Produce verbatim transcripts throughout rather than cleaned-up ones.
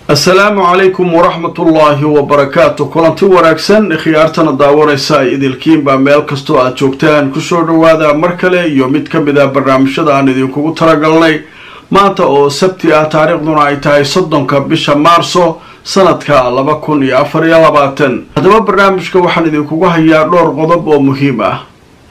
السلام عليكم ورحمة الله وبركاته. كلنتي wanaagsan khiyaartana daawanaysa idilkiin baa meel kasto aad joogtaan ku soo dhawaada markale iyo mid ka mid ah barnaamijyada aan idinku talagalnay maanta oo sabti ah taariikhduna ay tahay soddonka bisha Maarso sanadka laba kun iyo afar iyo labaatan. hadaba barnaamijka waxaan idinku hayaa dhowr qodob oo muhiim ah.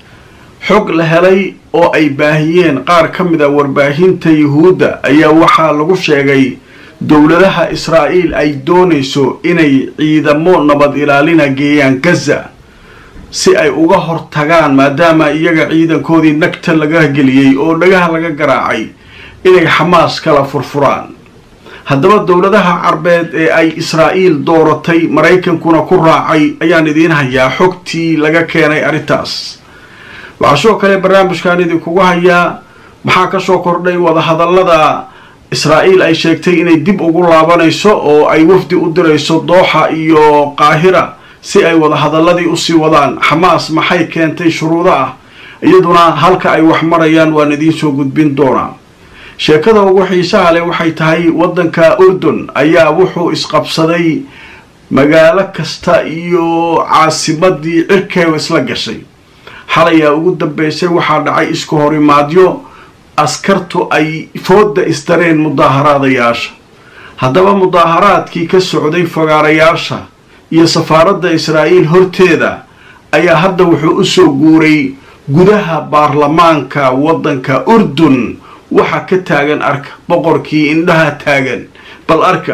xog la helay oo ay baahiyeen qaar ka mid ah warbaahinta Yuhuudda ayaa waxa lagu sheegay dowladaha Israa'iil ay doonayso inay ciidamo nabad ilaalin geeyaan Gaza si ay uga hortagaan maadaama iyaga ciidankoodii nagta laga geliyay oo dhagaha laga garaacay inay Hamas kala furfuraan. haddaba dowladaha Carbeed ee ay Israa'iil dooratay Mareykankuna ku raacay ayaan idiin hayaa xogtii laga keenay arintaas. waxaa soo kale barnaamijkan idinku hayaa maxaa ka soo kordhay wada hadallada Israa'iil ay sheegtay inay dib ugu laabanayso oo ay wafdi u dirayso Dooxa iyo Qaahira si ay wada hadalladii u sii wadaan. Hamas maxay keentay shuruudo ah iyaduna halka ay wax marayaan waan idin soo gudbin doonaa. sheekada ugu xiisaha leh waxay tahay wadanka Urdun ayaa wuxuu isqabsaday magaalo kasta iyo caasimadii cirkeeyo isla gashay. xalay ugu dambeysay waxaa dhacay isku horimaadyo askartu ay fooda istareen mudaaharaadayaasha. haddaba mudaaharaadkii ka socday fagaarayaasha iyo safaaradda Israa'iil horteeda ayaa hadda wuxuu u soo guuray gudaha baarlamaanka wadanka Urdun. waxa ka taagan arka boqorkii indhaha taagan bal arka.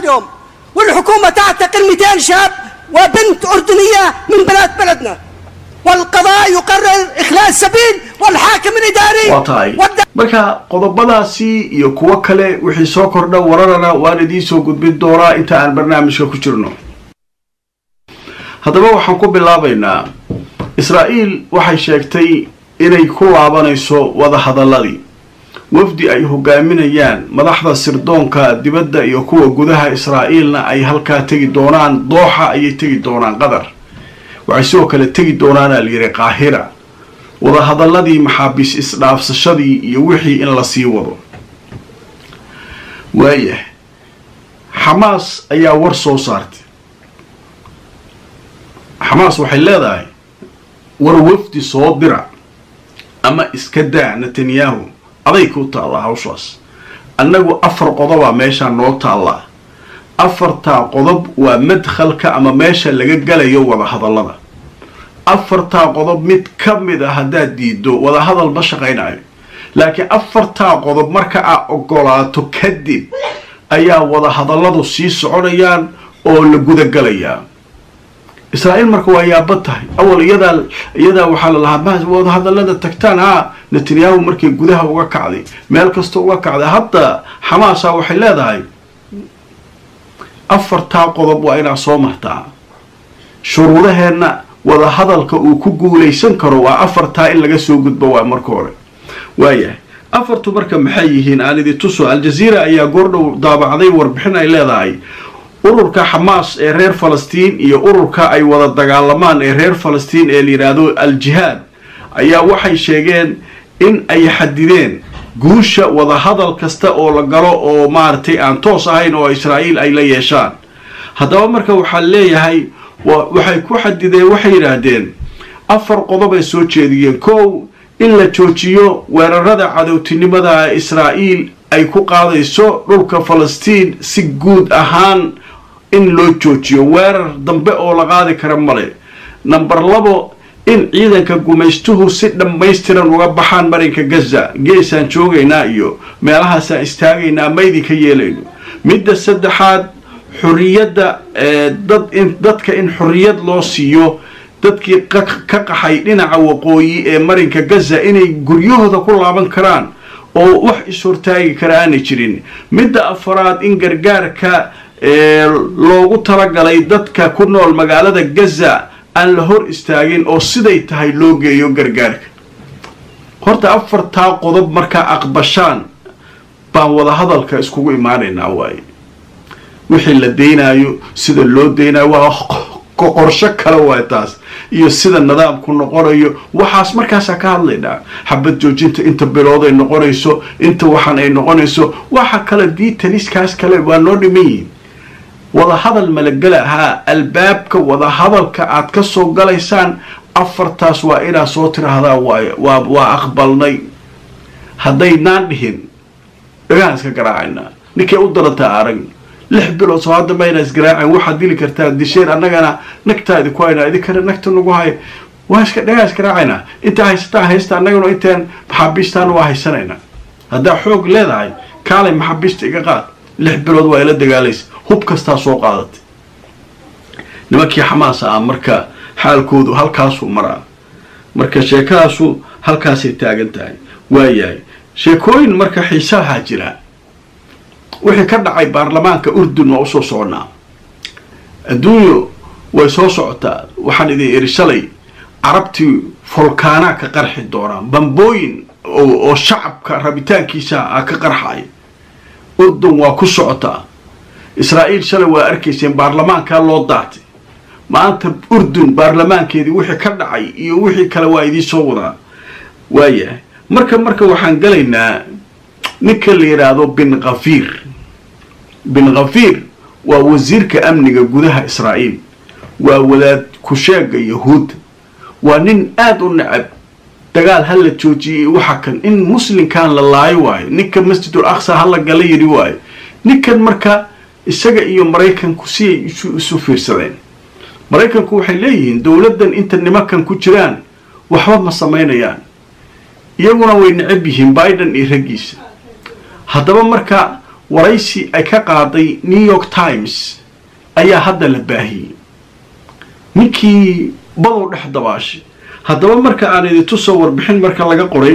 والحكومة تعتقل مئتين شاب وبنت أردنية من بلاد بلدنا والقضاء يقرر إخلاء السبيل والحاكم الإداري وطاي marka qodobadaasi iyo kuwa kale wixii soo kordha wararana waan idin soo gudbin doonaa inta aan barnaamijka ku jirno. haddaba waxaan ku bilaabaynaa Israa'iil waxay sheegtay inay ku laabanayso wada hadalladii wafdi ay hogaaminayaan madaxda sirdoonka dibadda iyo kuwa gudaha Israa'iilna ay halka tagi doonaan Dooxa ay tagi doonaan Qatar. waxay soo kale tagi doonaan Al-Yiri Qaahira wada hadalladii maxaabiis isdhaafsashadii iyo wixii in la sii wado. waayahay Hamas ayaa war soo saartay. Hamas waxay leedahay war wafdi soo dira ama iska daa Netanyahu aday ku taala hawshaas. annagu afar qodob ah meesha noo taala. afarta qodob waa madkhalka ama meesha laga galayo wada hadallada. afarta qodob mid ka mid ah hadaad diido wada hadal ma shaqeynayo. laakiin afarta qodob marka aad ogolaato kadib ayaa wada hadalladu sii soconayaan oo la guda galayaa. Israa'iil marka waa yaabad tahay. awal iyada iyada waxa la lahaa wada hadallada tagtaan ha Netanyahu markii gudaha uga kacday meel kasta uga kacday. hadda Hamas waxay leedahay afarta qodob waa inaa soo martaa. shuruudaheena wada hadalka uu ku guuleysan karo waa afarta in laga soo gudbo waa marka hore. waayahay afartu marka maxay yihiin aan idin tuso. Al Jazeera ayaa goordhow daabacday warbixin ay leedahay ururka Hamas ee reer Falastiin iyo ururka ay wada dagaalamaan ee reer Falastiin ee la yiraahdo Al Jihad ayaa waxay sheegeen in ay xadideen guusha wada hadal kasta oo la galo oo maartay aan toos ahayn oo Israa'iil ay la yeeshaan. haddaba marka waxa leeyahay waxay ku xadideen waxay yiraahdeen afar qodob ay soo jeediyeen. kow in la joojiyo weerarada cadowtinimada Israa'iil ay ku qaadayso dhulka Falastiin si guud ahaan in loo joojiyo weerar dambe oo la qaadi kara male. number labo in ciidanka gumaystuhu si dhammaystiran uga baxaan marinka Gaza. geesaan joogaynaa iyo meelahaas istaagaynaa ma idin ka yeelayno. midda saddexaad xurriyadda dad in dadka in xurriyad loo siiyo dadkii ka qaxay dhinaca waqooyi ee marinka Gaza inay guryahooda ku laaban karaan oo wax ishortaagi karaan jirin. midda afraad in gargaarka loogu talagalay dadka ku nool magaalada Gaza aan la hor istaagin oo siday tahay loo geeyo gargaarka. horta afarta qodob marka aqbashaan baan wada hadalka iskugu imaanaynaa waaye. wixii la deynayo sida loo deynayo waa qorshe kale waa taas iyo sida nidaamku noqonayo waxaas markaas ka hadlaynaa. xabad joojinta inta bilood ay noqonayso inta waxan ay noqonayso waxa kale diitaniskaas kale waa noo dhiman. wada hadal malagala haa albaabka wada hadalka aad ka soo galaysaan afartaas waa inaad soo tiraahdaa waa waa aqbalnay haddaynaan dhihin dhagaan iska garaacaynaa ninkay u darantaa arag lix bilood soo hadda mayna isgaraaceen waxaad dili kartaa disheen annagana nagtaa idinku haynaa idinkana nagta nagu hay waa iska dhagaa isgaraacaynaa intaa haysataa haysta annagana intaan maxaabiistaan waa haysanaynaa haddaa xoog leedahay kaalay maxaabiista iga qaad lix bilood waa ila dagaalaysa hub kastaa soo qaadatay nimankii xamaas ah marka xaalkoodu halkaasuu maraa marka sheekadaasu halkaasay taagan tahay waayahay sheekooyin marka xiisaha jira wixii ka dhacay baarlamaanka urdun waa usoo soconaa adduunyo way soo socotaa waxaan idin iri shalay carabtii folkaanaa ka qarxi doonaan bambooyin oo shacabka rabitaankiisa ah ka qarxay urdun waa ku socotaa israa'iil shalay waa arkayseen baarlamaankaa loo daatay maanta urdun baarlamaankeedii wixii ka dhacay iyo wixii kale waa idiin soo wadaa waayahay marka marka waxaan galaynaa ninka la yidhaahdo bin khafiir bin khafiir waa wasiirka amniga gudaha israa'iil waa wadaad ku-sheega yahuudda waa nin aada u necab dagaal ha la joojiyey waxa kan in muslimkan la laayo waayo ninka masjidul aqsa ha la gala yidhi waayo ninkan marka isaga iyo maraykanku si ay isu fiirsadeen maraykanku waxay leeyihiin dowladdan inta nimankan ku jiraan waxba ma samaynayaan iyaguna way necab yihiin biden iyo raggiisa haddaba marka waraysi ay ka qaaday new york times ayaa hadda la baahiyey ninkii badow dhex dabaashay haddaba marka aan idintu soo warbixin marka laga qoray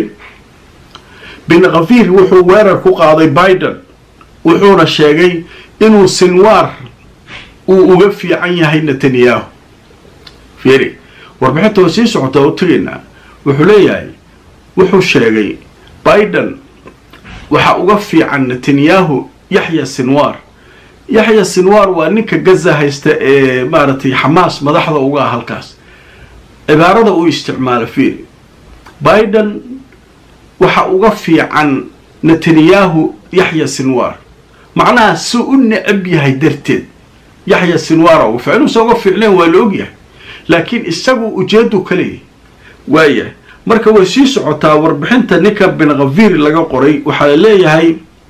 bin khafiir wuxuu weerar ku qaaday biden wuxuuna sheegay inuu sinwaar uu uga fiican yahay netanyahu fiiri warbixinta oo sii socota oo tegaynaa wuxuu leeyahay wuxuu sheegay biden waxa uga fiican netanyahu yaxya sinwaar yaxya sinwaar waa ninka gaza haysta ee maaragtay xamaas madaxda uga ah halkaas cibaarada uu isticmaalo fiiri biden waxa uga fiican netanyahu yaxya sinwaar macnaha si u necab yahay darteed yaxya sinwaara uga fiican inuusan uga fiicleen waa la ogyahay laakiin isagu ujeedu ka leeyahay waayahay marka way sii socotaa warbixinta ninka bin khafiir laga qoray waxaa la leeyahay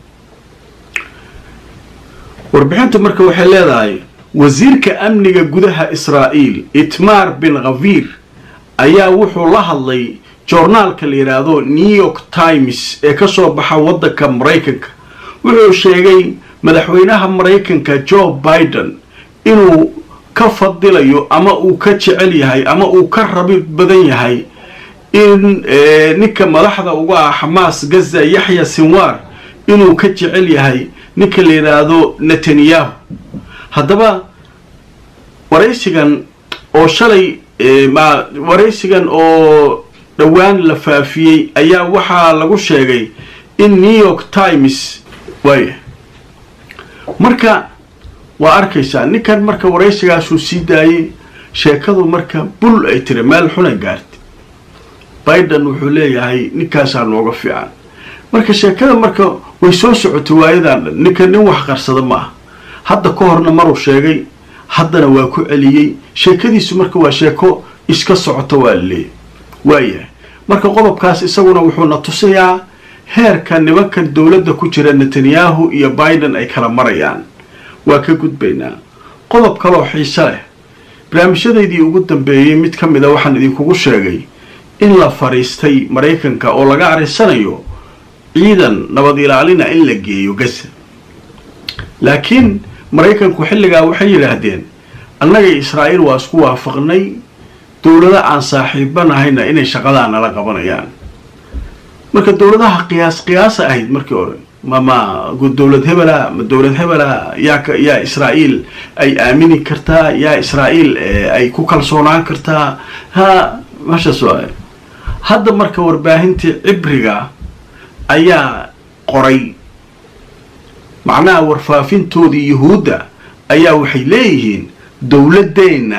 warbixinta marka waxay leedahay wasiirka amniga gudaha israa'iil itmar bin khafiir ayaa wuxuu la hadlay joornaalka la yidhaahdo new york times ee ka soo baxa waddanka maraykanka wuxuu sheegay madaxweynaha maraykanka joe biden inuu ka fadilayo ama uu ka jecel yahay ama uu ka rabi badan yahay in ninka madaxda uga ah xamaas gaza yaxya sinwaar inuu ka jecel yahay ninka la yidhaahdo netanyahu haddaba waraysigan oo shalay waraysigan oo dhowaan la faafiyey ayaa waxaa lagu sheegay in new york times waaya marka waa arkaysaa ninkan marka waraysigaasuu sii daayey sheekadu marka bul ay tiri meel xunay gaartay biden wuxuu leeyahay ninkaasaa nooga fiican marka sheekada marka way soo socotay waayadan dhan ninka nin wax qarsada maaha hadda ka horna maruu sheegay haddana waa ku celiyey sheekadiisu marka waa sheeko iska socoto waa laleeyahy waayahay marka qodobkaas isaguna wuxuuna tusayaa heerka nimankan dowladda ku jira netanyahu iyo biden ay kala marayaan waa ka gudbaynaa qodob kaloo xiise leh barnaamijyadaydii ugu dambeeyey mid ka mid a waxaan idinkugu sheegay in la fariistay maraykanka oo laga arisanayo ciidan nabad ilaalina in la geeyo gaza laakiin maraykanku xilligaa waxay yidhaahdeen annaga israa'iil waa isku waafaqnay dowlada aan saaxiibanahayna inay shaqadaa nala qabanayaan marka dowladaha qiyaas qiyaasa ahayd markii hore mama dowlad hebela ma dowlad hebela yaa yaa israa'iil ay aamini kartaa yaa israa'iil ay ku kalsoonaan kartaa ha mashaas waa hadda marka warbaahintii cibriga ayaa qoray macnaha warfaafintoodii yuhuudda ayaa waxay leeyihiin dowladeenna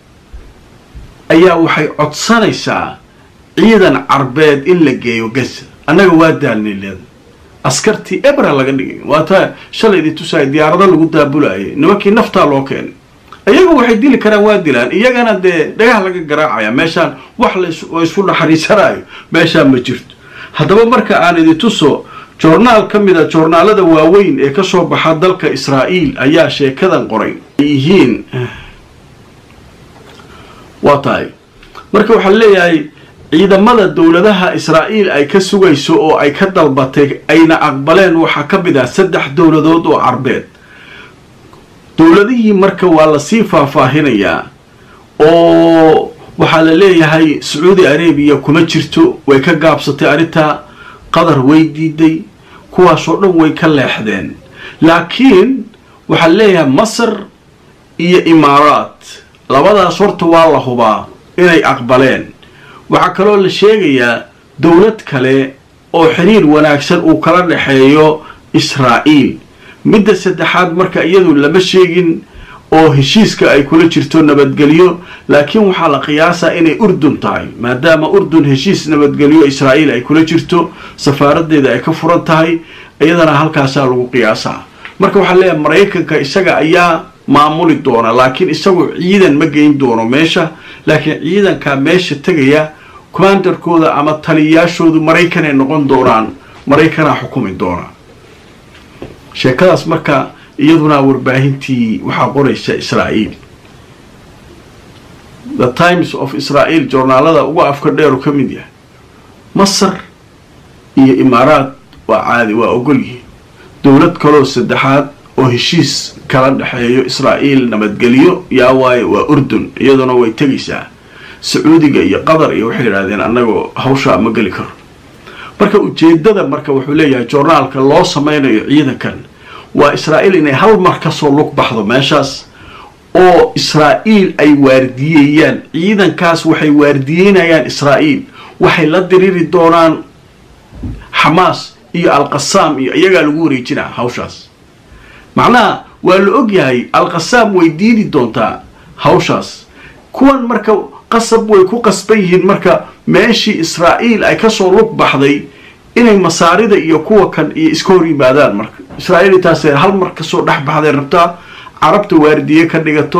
ayaa waxay codsanaysaa ciidan carbeed in la geeyo gaza annaga waa daalnay leeda askartii ebra laga dhigay waata shalay idin tusay diyaarada lagu daabulay nimankii nafta loo keenay ayagu waxay dili karaan waa dilaan iyagana de dhagax laga garaacaya meeshaan wax la isku naxariisanayo meeshaan ma jirto haddaba marka aan idin tuso joornaal kamida joornaalada waaweyn ee ka soo baxa dalka Israa'iil ayaa sheekadan qoray yihiin waataay marka waxa leeyahay ciidamada dawladaha Israa'iil ay ka sugayso oo ay ka dalbatay ayna aqbaleen waxa ka mid ah saddex dawladood oo Carbeed dawladihii marka waa la sii faahfaahinayaa oo waxa la leeyahay Saudi Arabia kuma jirto way ka gaabsatay arinta qadar way diiday kuwaas oo dhan way ka leexdeen laakiin waxa la leeyahay Masar iyo Imaaraat labadaas horta waa la hubaa inay aqbaleen waxa kaloo la sheegayaa dawlad kale oo xiriir wanaagsan uu kala dhaxeeyo Israa'iil midda saddexaad marka iyadu lama sheegin oo heshiiska ay kula jirto nabadgelyo laakiin waxa la qiyaasaa inay Urdun tahay maadaama Urdun heshiis nabadgelyo Israa'iil ay kula jirto safaaradeeda ay ka furan tahay iyadana halkaas lagu qiyaasaa marka waxa leeyahay Mareykanka isaga ayaa maamuli doona laakiin isagu ciidan ma geyn doono meesha laakiin ciidanka meesha tagaya commanderkooda ama taliyaashoodu Mareykan ay noqon doonaan Mareykana xukumi doona sheekadaas marka iyaduna warbaahintii waxa qoraysa Israa'iil The Times of Israel journalada ugu afka dheer ka mid yahay Masar iyo Imaaraat waa caadi waa ogol yihiin dawlad kale oo saddexaad oo heshiis kala dhaxeeyo Israa'iil nabadgelyo yaa waay waa Urdun iyaduna way tagaysaa Sacuudiga iyo Qatar iyo waxay yiraahdeen anagoo hawsha ma gali karo marka ujeedada marka wuxuu leeyahay journalka loo sameeyo ciidankan waa Israa'iil inay hal mar ka soo lug baxdo meeshaas oo Israa'iil ay waardiyayaan ciidankaas waxay waardiyeynayaan Israa'iil waxay la diriri doonaan Hamas iyo Al-Qassam iyo iyaga lagu wareejinaa hawshaas macnaha waa la og yahay Al-Qassam way diidi doontaa hawshaas kuwan marka qasab way ku qasban yihiin marka meeshii Israa'iil ay ka soo lug baxday inay masaarida iyo kuwa kan iyo iska hor yimaadaan marka Israa'iil taas hal mar ka soo dhax baxday rabtaa carabta waardiye ka dhigato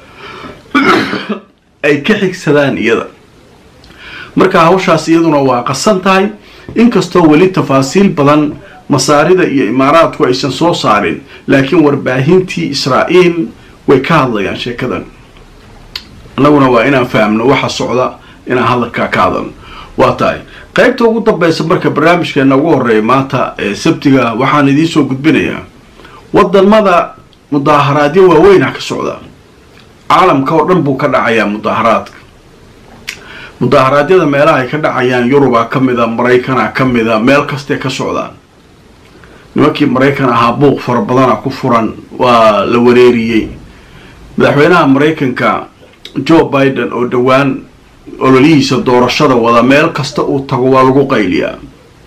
ay ka xigsadaan iyada marka hawshaas iyaduna waa qasan tahay inkastoo wali tafaasiil badan masaarida iyo Imaaraatku aysan soo saarin laakiin warbaahintii Israa'iil way ka hadlayaan sheekadan annaguna waa inaan fahamno waxa socda inaan hadalka ka hadalno waa tahay qaybta ugu dambaysa marka barnaamijkeena ugu horeeya maanta ee sabtiga waxaan idin soo gudbinayaa wadamada mudaharaadyo waaweyn ka socda caalamka oo dhan buu ka dhacayaa mudaharaadka mudaharaadyada meelaha ay ka dhacayaan Yuruba kamida Mareykana kamida meel kaste ka socdaan nimankii Mareykan ahaa buuq fara badan ku furan waa la wareeriyay madaxweynaha Mareykanka Joe Biden oo dhawaan ololihiisa doorashada wada meel kasta uu tago waa lagu qayliyaa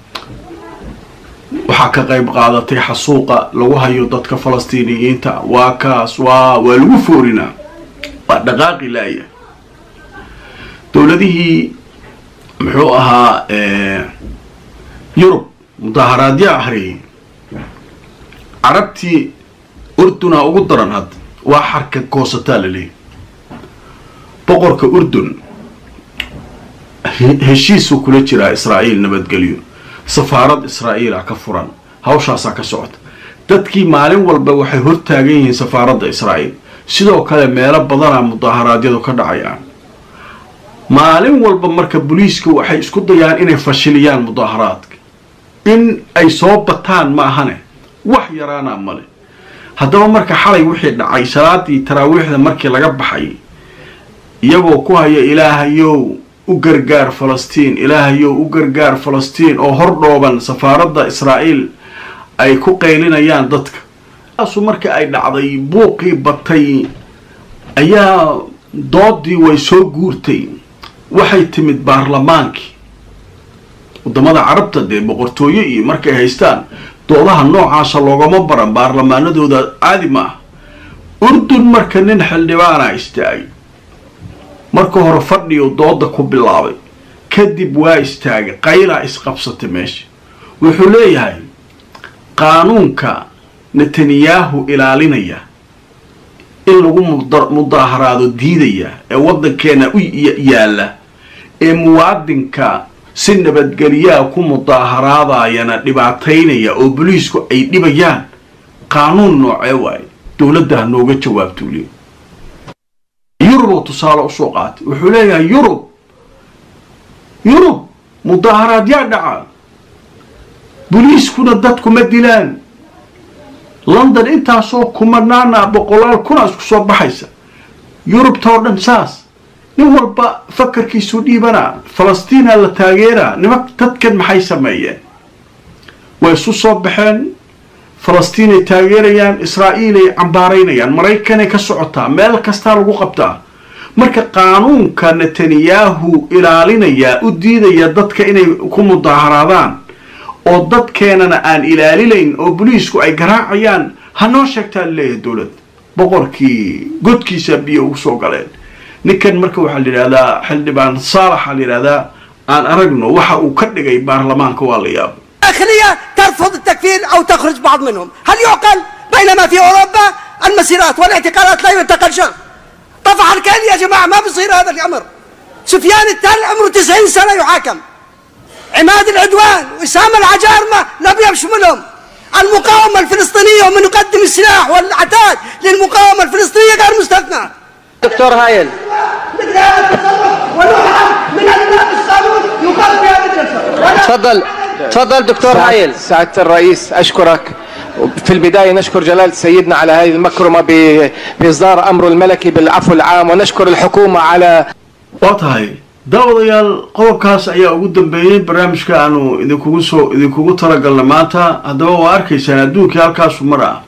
waxa ka qayb qaadatay xasuuqa lagu hayo dadka Falastiiniyiinta waa kaas waa waa lagu foorinaa waa dhaqaaqi laaya dawladihii muxuu ahaa ee Yurub mudaharaadyo ahri carabtii Urduna ugu daran had waa xarka koosata leeyahay boqorka Urdun heshiis uu kula jiraa Israa'iil nabadgelyo safaarad Israa'iil ka furan hawshaas ka socota dadkii maalin walba waxay hor taagan yihiin safaaradda Israa'iil sidoo kale meelo badan mudaharaadyadu ka dhacayaan maalin walba marka booliisku waxay isku dayaan inay fashiliyaan mudaharaadka in ay soo bataan ma ahane wax yaraana male haddaba marka xalay wixii dhacay salaadii taraawiixda markii laga baxay iyagoo ku haya ilaahayow u gargaar Falastiin ilaahayow u gargaar Falastiin oo hor dhooban safaaradda Israa'iil ay ku qaylinayaan dadka asu marka ay dhacday buuqii batay ayaa doodii way soo guurtay waxay timid baarlamaankii wadamada carabta de boqortooyo iyo markay haystaan doodaha noocaas loogama baran baarlamaanadooda caadi ma Urdun marka nin xildhibaana istaagay marka hore fadhiyo dooda ku bilaabay kadib waa istaagay qayla isqabsatay meesha wuxuu leeyahay قانونك نتنياهو إلى لينيا إلا مظاهرات الديدية وضن كان يالا موادنك سن بدقليا كو مظاهرات يانا دبعتينيا أو بوليسكو أي دبيان قانون نوعي واي دولتها نوغا جواب تولي يورو تصالح سوقات وحوليها يورو يورو مظاهرات يا دعا بوليسكو ندتكو مدلان لندن انتا سو كمرنانا بقولال كنا اسكو سو بحيسا يوروب تاردن ساس نمول با فكر كي سودي بنا فلسطين اللي تاغيرا نمك تدكن محي سمية ويسو صبحين فلسطيني تاغيريان إسرائيلي عمبارينيان مريكاني كسعوتا ميل كستار وقبتا مركا قانون كان نتنياهو إلالينيا وديديا دادك إني كم مظاهرادان oo dadkeenana aan ilaalilayn oo booliisku ay garaacayaan hanoo sheegtaan leeyahay dawlad boqorkii godkiisa biyo u soo galeen ninkan marka waxa la yiraahdaa xildhibaan saalax la yiraahdaa aan aragno waxa uu ka dhigay baarlamaanka waa la yaab داخلية ترفض التكفير أو تخرج بعض منهم هل يعقل بينما في أوروبا المسيرات والاعتقالات لا يعتقل شهر طفح الكل يا جماعة ما بيصير هذا الأمر سفيان التل عمره تسعين سنة يحاكم عماد العدوان وإسامة العجارمة لم يشملهم المقاومة الفلسطينية ومن يقدم السلاح والعتاد للمقاومة الفلسطينية غير مستثنى دكتور هايل من أبناء الصالون يقال في هذه الجلسة تفضل تفضل دكتور هايل. سعادة الرئيس أشكرك. في البداية نشكر جلالة سيدنا على هذه المكرمة بإصدار أمر الملكي بالعفو العام ونشكر الحكومة على وطهي داوديال قوبكاس ayaa ugu dambeeyay barnaamijka aanu idinku soo idinku tala galnay maanta hadaba waa arkaysaan adduunka halkaas u maraa